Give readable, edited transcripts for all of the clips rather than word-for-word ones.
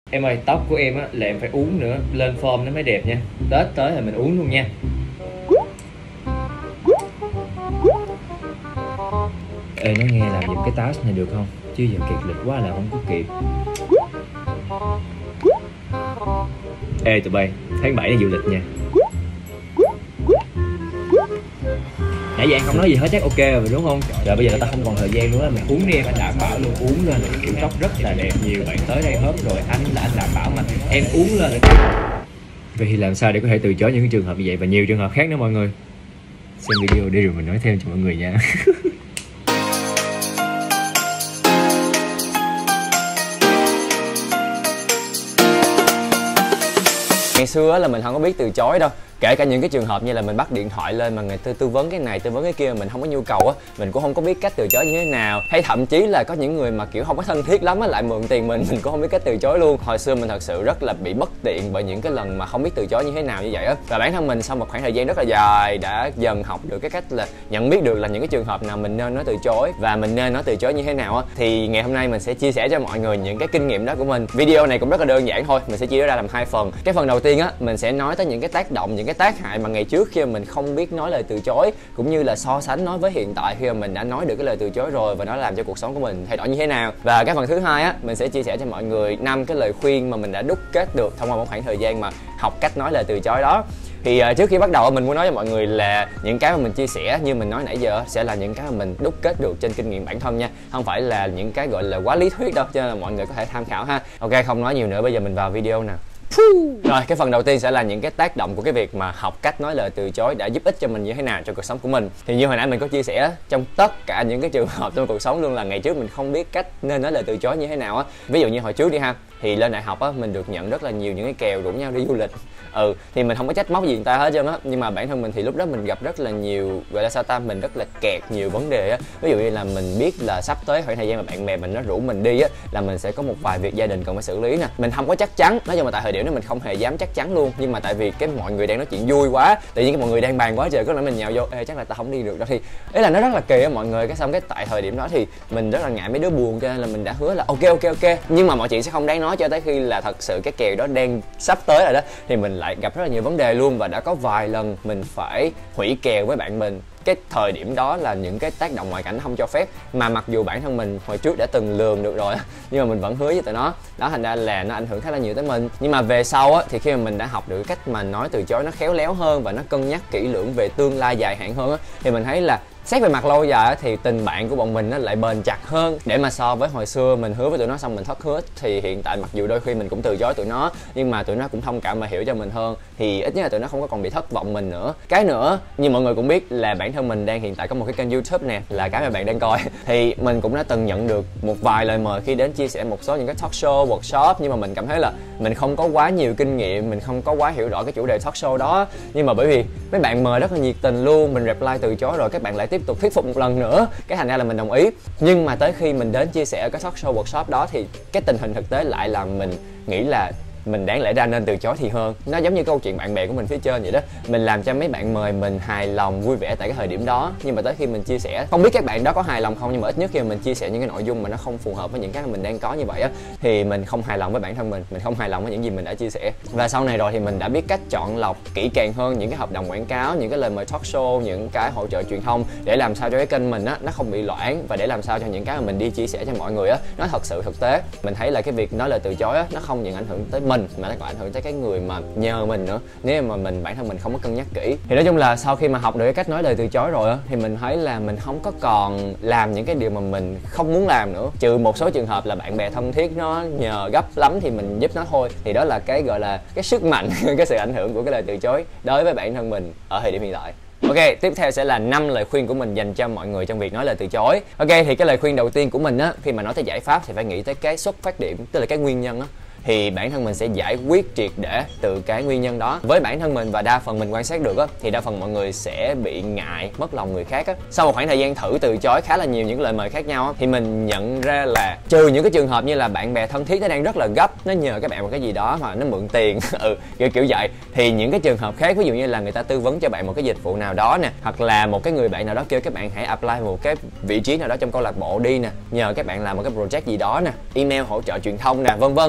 Em ơi, tóc của em á là em phải uống nữa, lên form nó mới đẹp nha. Tết tới là mình uống luôn nha. Ê, nói nghe làm giùm cái task này được không? Chứ giờ kiệt lực quá là không có kịp. Ê tụi bay, tháng 7 này du lịch nha. Nãy giờ em không nói gì hết chắc ok rồi đúng không? Trời bây giờ ta không còn thời gian nữa, mình uống đi em, anh đảm bảo luôn, uống lên là kiểu tóc rất là đẹp. Nhiều bạn tới đây hết rồi, anh đảm bảo mà em uống lên là... Vậy thì làm sao để có thể từ chối những cái trường hợp như vậy và nhiều trường hợp khác nữa mọi người? Xem video đi rồi mình nói thêm cho mọi người nha. Ngày xưa là mình không có biết từ chối đâu, kể cả những cái trường hợp như là mình bắt điện thoại lên mà người ta tư vấn cái này tư vấn cái kia mình không có nhu cầu á, mình cũng không có biết cách từ chối như thế nào, hay thậm chí là có những người mà kiểu không có thân thiết lắm á lại mượn tiền mình cũng không biết cách từ chối luôn. Hồi xưa mình thật sự rất là bị bất tiện bởi những cái lần mà không biết từ chối như thế nào như vậy á, và bản thân mình sau một khoảng thời gian rất là dài đã dần học được cái cách là nhận biết được là những cái trường hợp nào mình nên nói từ chối và mình nên nói từ chối như thế nào á. Thì ngày hôm nay mình sẽ chia sẻ cho mọi người những cái kinh nghiệm đó của mình. Video này cũng rất là đơn giản thôi, mình sẽ chia ra làm hai phần. Cái phần đầu tiên á, mình sẽ nói tới những cái tác động, những cái tác hại mà ngày trước khi mà mình không biết nói lời từ chối, cũng như là so sánh nói với hiện tại khi mà mình đã nói được cái lời từ chối rồi và nó làm cho cuộc sống của mình thay đổi như thế nào. Và cái phần thứ hai á, mình sẽ chia sẻ cho mọi người 5 cái lời khuyên mà mình đã đúc kết được thông qua một khoảng thời gian mà học cách nói lời từ chối đó. Thì trước khi bắt đầu mình muốn nói cho mọi người là những cái mà mình chia sẻ như mình nói nãy giờ sẽ là những cái mà mình đúc kết được trên kinh nghiệm bản thân nha, không phải là những cái gọi là quá lý thuyết đâu, cho nên là mọi người có thể tham khảo ha. Ok, không nói nhiều nữa, bây giờ mình vào video nào. Rồi, cái phần đầu tiên sẽ là những cái tác động của cái việc mà học cách nói lời từ chối đã giúp ích cho mình như thế nào trong cuộc sống của mình. Thì như hồi nãy mình có chia sẻ, trong tất cả những cái trường hợp trong cuộc sống luôn là ngày trước mình không biết cách nên nói lời từ chối như thế nào á. Ví dụ như hồi trước đi ha, thì lên đại học á mình được nhận rất là nhiều những cái kèo rủ nhau đi du lịch. Thì mình không có trách móc gì người ta hết trơn á, nhưng mà bản thân mình thì lúc đó mình gặp rất là nhiều, gọi là sao ta, mình rất là kẹt nhiều vấn đề á. Ví dụ như là mình biết là sắp tới khoảng thời gian mà bạn bè mình nó rủ mình đi á là mình sẽ có một vài việc gia đình cần phải xử lý nè. Mình không có chắc chắn, nói chung là tại thời điểm đó mình không hề dám chắc chắn luôn, nhưng mà tại vì cái mọi người đang nói chuyện vui quá, tự nhiên cái mọi người đang bàn quá trời, có lẽ mình nhào vô, ê chắc là ta không đi được đâu. Thì ý là nó rất là kỳ á mọi người. Cái xong cái tại thời điểm đó thì mình rất là ngại mấy đứa buồn, cho nên là mình đã hứa là ok, nhưng mà mọi chuyện sẽ không đáng nói cho tới khi là thật sự cái kèo đó đang sắp tới rồi đó, thì mình lại gặp rất là nhiều vấn đề luôn, và đã có vài lần mình phải hủy kèo với bạn mình. Cái thời điểm đó là những cái tác động ngoại cảnh không cho phép, mà mặc dù bản thân mình hồi trước đã từng lường được rồi nhưng mà mình vẫn hứa với tụi nó đó, thành ra là nó ảnh hưởng khá là nhiều tới mình. Nhưng mà về sau á, thì khi mà mình đã học được cách mà nói từ chối nó khéo léo hơn và nó cân nhắc kỹ lưỡng về tương lai dài hạn hơn á, thì mình thấy là xét về mặt lâu dài thì tình bạn của bọn mình nó lại bền chặt hơn. Để mà so với hồi xưa mình hứa với tụi nó xong mình thất hứa, thì hiện tại mặc dù đôi khi mình cũng từ chối tụi nó, nhưng mà tụi nó cũng thông cảm và hiểu cho mình hơn, thì ít nhất là tụi nó không có còn bị thất vọng mình nữa. Cái nữa, như mọi người cũng biết là bản thân mình đang hiện tại có một cái kênh YouTube nè, là cái mà bạn đang coi. Thì mình cũng đã từng nhận được một vài lời mời khi đến chia sẻ một số những cái talk show, workshop, nhưng mà mình cảm thấy là mình không có quá nhiều kinh nghiệm, mình không có quá hiểu rõ cái chủ đề talk show đó. Nhưng mà bởi vì mấy bạn mời rất là nhiệt tình luôn, mình reply từ chối rồi các bạn lại tiếp tục thuyết phục một lần nữa, cái thành ra là mình đồng ý. Nhưng mà tới khi mình đến chia sẻ ở cái talk show workshop đó thì cái tình hình thực tế lại là mình nghĩ là mình đáng lẽ ra nên từ chối thì hơn. Nó giống như câu chuyện bạn bè của mình phía trên vậy đó, mình làm cho mấy bạn mời mình hài lòng vui vẻ tại cái thời điểm đó, nhưng mà tới khi mình chia sẻ, không biết các bạn đó có hài lòng không, nhưng mà ít nhất khi mà mình chia sẻ những cái nội dung mà nó không phù hợp với những cái mà mình đang có như vậy á, thì mình không hài lòng với bản thân mình không hài lòng với những gì mình đã chia sẻ. Và sau này rồi thì mình đã biết cách chọn lọc kỹ càng hơn những cái hợp đồng quảng cáo, những cái lời mời talk show, những cái hỗ trợ truyền thông, để làm sao cho cái kênh mình á nó không bị loãng, và để làm sao cho những cái mà mình đi chia sẻ cho mọi người á nó thật sự thực tế. Mình thấy là cái việc nói lời từ chối á nó không những ảnh hưởng tới mình mà nó còn ảnh hưởng tới cái người mà nhờ mình nữa, nếu mà bản thân mình không có cân nhắc kỹ. Thì nói chung là sau khi mà học được cái cách nói lời từ chối rồi á, thì mình thấy là mình không có còn làm những cái điều mà mình không muốn làm nữa, trừ một số trường hợp là bạn bè thân thiết nó nhờ gấp lắm thì mình giúp nó thôi. Thì đó là cái gọi là cái sức mạnh cái sự ảnh hưởng của cái lời từ chối đối với bản thân mình ở thời điểm hiện tại. Ok, tiếp theo sẽ là 5 lời khuyên của mình dành cho mọi người trong việc nói lời từ chối. Ok, thì cái lời khuyên đầu tiên của mình á, khi mà nói tới giải pháp thì phải nghĩ tới cái xuất phát điểm, tức là cái nguyên nhân á. Thì bản thân mình sẽ giải quyết triệt để từ cái nguyên nhân đó. Với bản thân mình và đa phần mình quan sát được á, thì đa phần mọi người sẽ bị ngại mất lòng người khác á. Sau một khoảng thời gian thử từ chối khá là nhiều những lời mời khác nhau á, thì mình nhận ra là trừ những cái trường hợp như là bạn bè thân thiết nó đang rất là gấp, nó nhờ các bạn một cái gì đó hoặc nó mượn tiền kiểu vậy, thì những cái trường hợp khác, ví dụ như là người ta tư vấn cho bạn một cái dịch vụ nào đó nè, hoặc là một cái người bạn nào đó kêu các bạn hãy apply một cái vị trí nào đó trong câu lạc bộ đi nè, nhờ các bạn làm một cái project gì đó nè, email hỗ trợ truyền thông nè, vân vân. Những cái trường hợp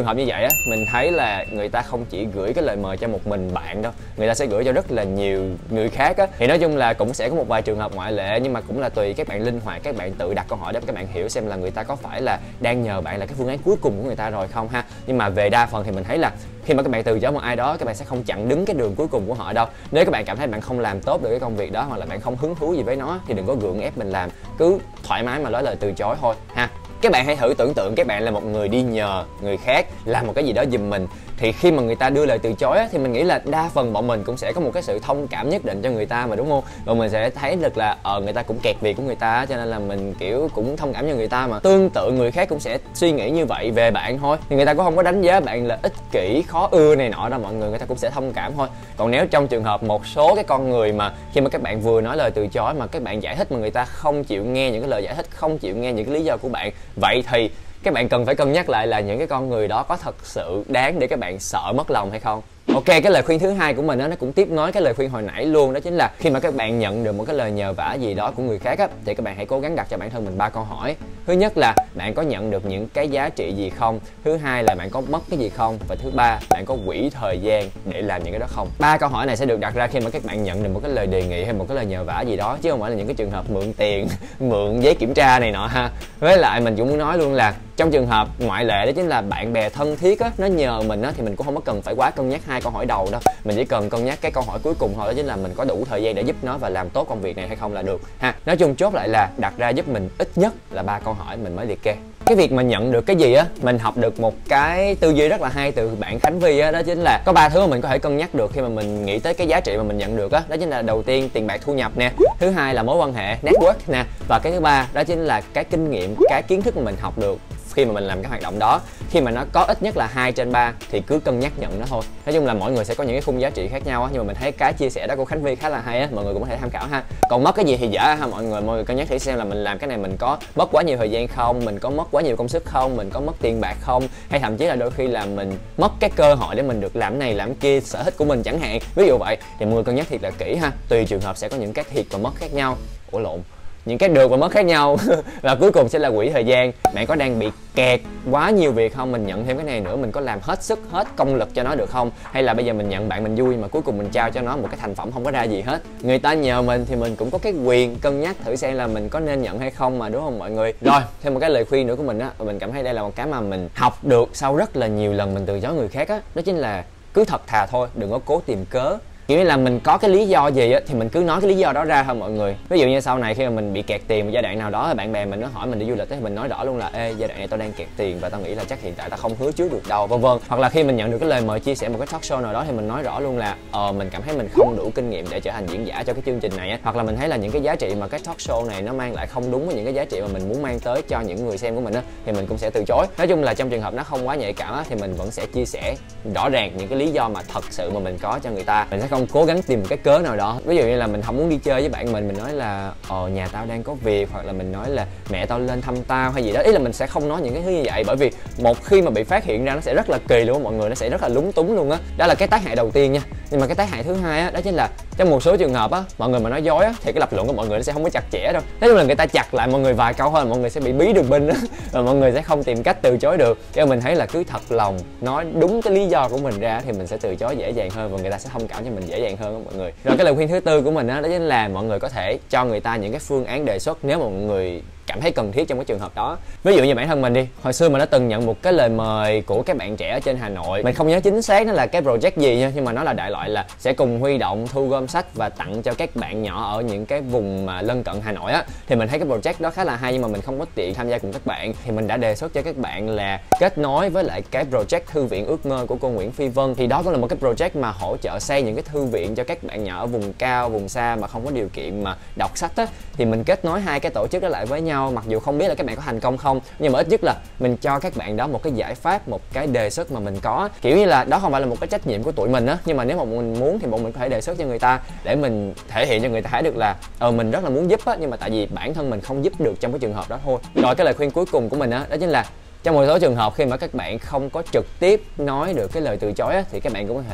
hợp như vậy á, mình thấy là người ta không chỉ gửi cái lời mời cho một mình bạn đâu, người ta sẽ gửi cho rất là nhiều người khác á. Thì nói chung là cũng sẽ có một vài trường hợp ngoại lệ, nhưng mà cũng là tùy các bạn linh hoạt, các bạn tự đặt câu hỏi để các bạn hiểu xem là người ta có phải là đang nhờ bạn là cái phương án cuối cùng của người ta rồi không ha. Nhưng mà về đa phần thì mình thấy là khi mà các bạn từ chối một ai đó, các bạn sẽ không chặn đứng cái đường cuối cùng của họ đâu. Nếu các bạn cảm thấy bạn không làm tốt được cái công việc đó, hoặc là bạn không hứng thú gì với nó, thì đừng có gượng ép mình làm, cứ thoải mái mà nói lời từ chối thôi ha. Các bạn hãy thử tưởng tượng các bạn là một người đi nhờ người khác làm một cái gì đó giùm mình, thì khi mà người ta đưa lời từ chối á, thì mình nghĩ là đa phần bọn mình cũng sẽ có một cái sự thông cảm nhất định cho người ta mà, đúng không? Và mình sẽ thấy được là người ta cũng kẹt việc của người ta, cho nên là mình kiểu cũng thông cảm cho người ta mà. Tương tự người khác cũng sẽ suy nghĩ như vậy về bạn thôi, thì người ta cũng không có đánh giá bạn là ích kỷ, khó ưa này nọ đâu mọi người, người ta cũng sẽ thông cảm thôi. Còn nếu trong trường hợp một số cái con người mà khi mà các bạn vừa nói lời từ chối mà các bạn giải thích mà người ta không chịu nghe những cái lời giải thích, không chịu nghe những cái lý do của bạn, vậy thì các bạn cần phải cân nhắc lại là những cái con người đó có thật sự đáng để các bạn sợ mất lòng hay không. Ok, cái lời khuyên thứ hai của mình đó, nó cũng tiếp nối cái lời khuyên hồi nãy luôn, đó chính là khi mà các bạn nhận được một cái lời nhờ vả gì đó của người khác á, thì các bạn hãy cố gắng đặt cho bản thân mình 3 câu hỏi. Thứ nhất là bạn có nhận được những cái giá trị gì không? Thứ hai là bạn có mất cái gì không? Và thứ ba, bạn có quỹ thời gian để làm những cái đó không? 3 câu hỏi này sẽ được đặt ra khi mà các bạn nhận được một cái lời đề nghị hay một cái lời nhờ vả gì đó, chứ không phải là những cái trường hợp mượn tiền, mượn giấy kiểm tra này nọ ha. Với lại mình cũng muốn nói luôn là trong trường hợp ngoại lệ đó chính là bạn bè thân thiết á, nó nhờ mình á, thì mình cũng không có cần phải quá cân nhắc 2 câu hỏi đầu đâu. Mình chỉ cần cân nhắc cái câu hỏi cuối cùng thôi, đó chính là mình có đủ thời gian để giúp nó và làm tốt công việc này hay không là được ha. Nói chung chốt lại là đặt ra giúp mình ít nhất là 3 câu hỏi mình mới liệt kê. Cái việc mà nhận được cái gì á, mình học được một cái tư duy rất là hay từ bạn Khánh Vy á, đó chính là có 3 thứ mà mình có thể cân nhắc được khi mà mình nghĩ tới cái giá trị mà mình nhận được á. Đó chính là đầu tiên tiền bạc thu nhập nè, thứ hai là mối quan hệ network nè, và cái thứ ba đó chính là cái kinh nghiệm, cái kiến thức mà mình học được khi mà mình làm cái hoạt động đó. Khi mà nó có ít nhất là 2 trên 3 thì cứ cân nhắc nhận nó thôi. Nói chung là mỗi người sẽ có những cái khung giá trị khác nhau á, nhưng mà mình thấy cái chia sẻ đó của Khánh Vy khá là hay á, mọi người cũng có thể tham khảo ha. Còn mất cái gì thì dở ha mọi người cân nhắc thử xem là mình làm cái này mình có mất quá nhiều thời gian không, mình có mất quá nhiều công sức không, mình có mất tiền bạc không, hay thậm chí là đôi khi là mình mất cái cơ hội để mình được làm này làm kia, sở thích của mình chẳng hạn. Ví dụ vậy thì mọi người cân nhắc thiệt là kỹ ha. Tùy trường hợp sẽ có những cái thiệt và mất khác nhau. Ủa lộn, những cái được và mất khác nhau. Và cuối cùng sẽ là quỹ thời gian. Bạn có đang bị kẹt quá nhiều việc không? Mình nhận thêm cái này nữa, mình có làm hết sức, hết công lực cho nó được không? Hay là bây giờ mình nhận bạn mình vui mà cuối cùng mình trao cho nó một cái thành phẩm không có ra gì hết. Người ta nhờ mình thì mình cũng có cái quyền cân nhắc thử xem là mình có nên nhận hay không mà, đúng không mọi người? Rồi, thêm một cái lời khuyên nữa của mình á, mình cảm thấy đây là một cái mà mình học được sau rất là nhiều lần mình từ chối người khác á, đó chính là cứ thật thà thôi, đừng có cố tìm cớ. Kiểu như là mình có cái lý do gì á thì mình cứ nói cái lý do đó ra thôi mọi người. Ví dụ như sau này khi mà mình bị kẹt tiền một giai đoạn nào đó, bạn bè mình nó hỏi mình đi du lịch thì mình nói rõ luôn là ê, giai đoạn này tao đang kẹt tiền và tao nghĩ là chắc hiện tại tao không hứa trước được đâu, vân vân. Hoặc là khi mình nhận được cái lời mời chia sẻ một cái talk show nào đó thì mình nói rõ luôn là mình cảm thấy mình không đủ kinh nghiệm để trở thành diễn giả cho cái chương trình này á, hoặc là mình thấy là những cái giá trị mà cái talk show này nó mang lại không đúng với những cái giá trị mà mình muốn mang tới cho những người xem của mình á, thì mình cũng sẽ từ chối. Nói chung là trong trường hợp nó không quá nhạy cảm á, thì mình vẫn sẽ chia sẻ rõ ràng những cái lý do mà thật sự mà mình có cho người ta. Mình sẽ không cố gắng tìm một cái cớ nào đó. Ví dụ như là mình không muốn đi chơi với bạn mình nói là nhà tao đang có việc, hoặc là mình nói là mẹ tao lên thăm tao hay gì đó. Ý là mình sẽ không nói những cái thứ như vậy, bởi vì một khi mà bị phát hiện ra nó sẽ rất là kỳ luôn á mọi người, nó sẽ rất là lúng túng luôn á. Đó là cái tác hại đầu tiên nha. Nhưng mà cái tác hại thứ hai á, đó chính là trong một số trường hợp á, mọi người mà nói dối á thì cái lập luận của mọi người nó sẽ không có chặt chẽ đâu. Nói chung là người ta chặt lại mọi người vài câu thôi, mọi người sẽ bị bí đường binh á, và mọi người sẽ không tìm cách từ chối được. Cho nên mình thấy là cứ thật lòng nói đúng cái lý do của mình ra thì mình sẽ từ chối dễ dàng hơn, và người ta sẽ thông cảm cho mình dễ dàng hơn đó mọi người. Rồi cái lời khuyên thứ tư của mình á, đó chính là mọi người có thể cho người ta những cái phương án đề xuất nếu mà mọi người cảm thấy cần thiết trong cái trường hợp đó. Ví dụ như bản thân mình đi, hồi xưa mình đã từng nhận một cái lời mời của các bạn trẻ ở trên Hà Nội. Mình không nhớ chính xác nó là cái project gì nha, nhưng mà nó là đại loại là sẽ cùng huy động thu gom sách và tặng cho các bạn nhỏ ở những cái vùng mà lân cận Hà Nội á. Thì mình thấy cái project đó khá là hay, nhưng mà mình không có tiện tham gia cùng các bạn, thì mình đã đề xuất cho các bạn là kết nối với lại cái project Thư viện Ước Mơ của cô Nguyễn Phi Vân. Thì đó cũng là một cái project mà hỗ trợ xây những cái thư viện cho các bạn nhỏ ở vùng cao, vùng xa mà không có điều kiện mà đọc sách á. Thì mình kết nối hai cái tổ chức đó lại với nhau. Mặc dù không biết là các bạn có thành công không, nhưng mà ít nhất là mình cho các bạn đó một cái giải pháp, một cái đề xuất mà mình có. Kiểu như là đó không phải là một cái trách nhiệm của tụi mình á, nhưng mà nếu mà mình muốn thì bọn mình có thể đề xuất cho người ta để mình thể hiện cho người ta thấy được là mình rất là muốn giúp á, nhưng mà tại vì bản thân mình không giúp được trong cái trường hợp đó thôi. Rồi cái lời khuyên cuối cùng của mình á, đó chính là trong một số trường hợp khi mà các bạn không có trực tiếp nói được cái lời từ chối á, thì các bạn cũng có thể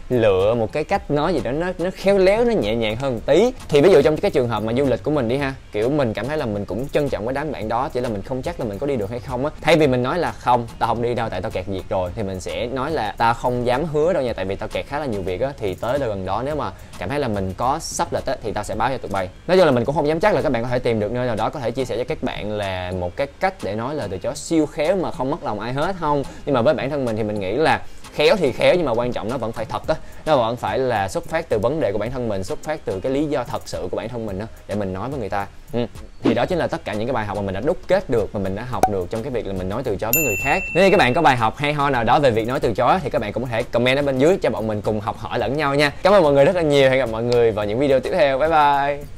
lựa một cái cách nói gì đó nó khéo léo, nó nhẹ nhàng hơn một tí. Thì ví dụ trong cái trường hợp mà du lịch của mình đi ha, kiểu mình cảm thấy là mình cũng trân trọng cái đám bạn đó, chỉ là mình không chắc là mình có đi được hay không á. Thay vì mình nói là không, tao không đi đâu tại tao kẹt việc rồi, thì mình sẽ nói là tao không dám hứa đâu nha, tại vì tao kẹt khá là nhiều việc á. Thì tới đâu gần đó nếu mà cảm thấy là mình có sắp lịch á thì tao sẽ báo cho tụi bay. Nói chung là mình cũng không dám chắc là các bạn có thể tìm được nơi nào đó có thể chia sẻ cho các bạn là một cái cách để nói lời từ chối siêu khéo mà không mất lòng ai hết không. Nhưng mà với bản thân mình thì mình nghĩ là khéo thì khéo, nhưng mà quan trọng nó vẫn phải thật á, nó vẫn phải là xuất phát từ vấn đề của bản thân mình, xuất phát từ cái lý do thật sự của bản thân mình á, để mình nói với người ta. Thì đó chính là tất cả những cái bài học mà mình đã đúc kết được và mình đã học được trong cái việc là mình nói từ chối với người khác. Nếu như các bạn có bài học hay ho nào đó về việc nói từ chối thì các bạn cũng có thể comment ở bên dưới cho bọn mình cùng học hỏi lẫn nhau nha. Cảm ơn mọi người rất là nhiều, hẹn gặp mọi người vào những video tiếp theo. Bye bye.